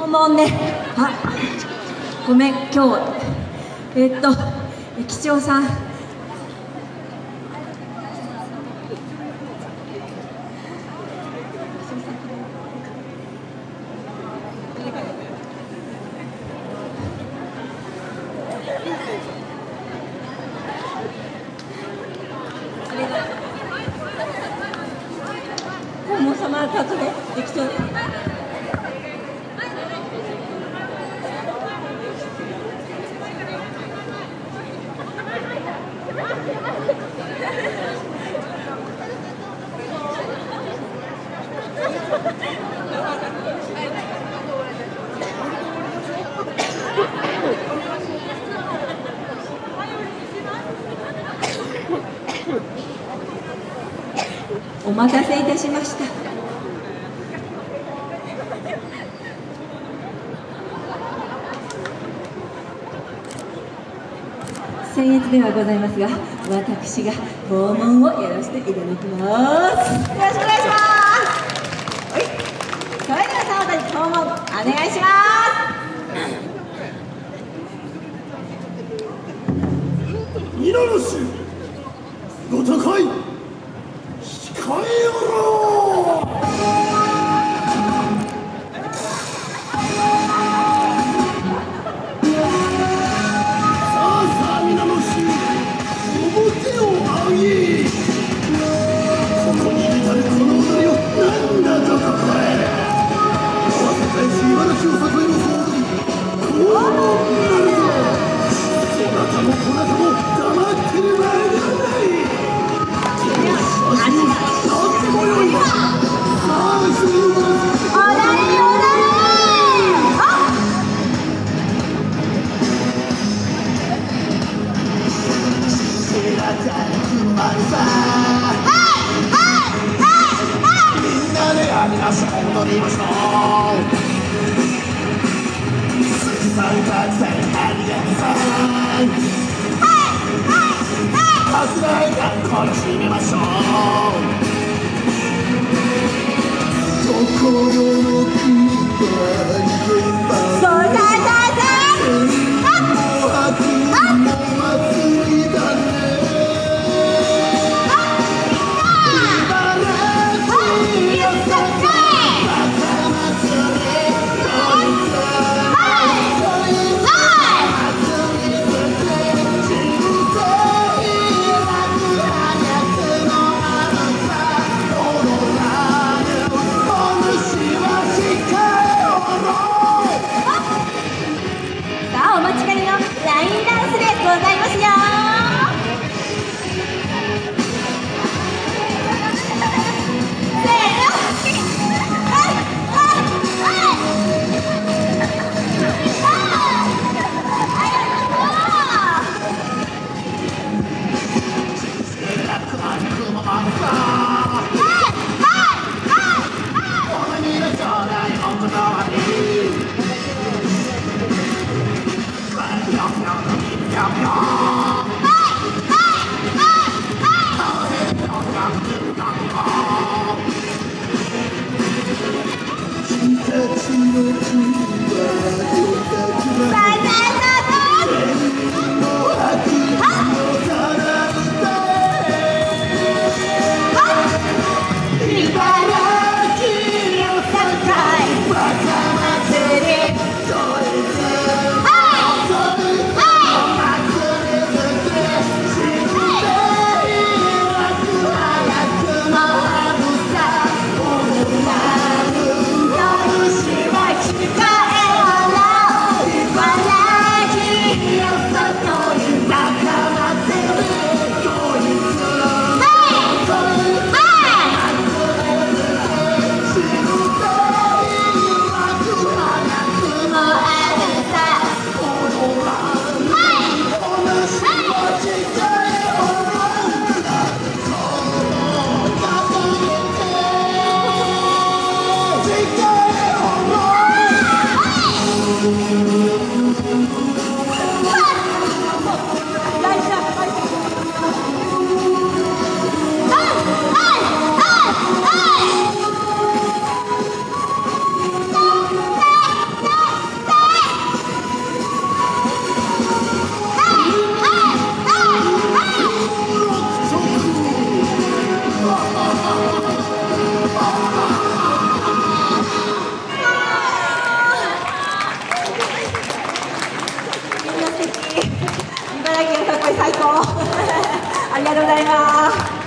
問ね。あ、ごめん、今日駅長さん。黄門様たちで駅長。お待たせいたしました。僭越ではございますが、私が訪問をやらせていただきます。よろしくお願いします。はい、それでは澤田に訪問お願いします。 皆の衆、ご高い控えよろう。踊りましょう。さんたくさんありがとう。さすがに楽しみましょう。心の空ありがとうございます。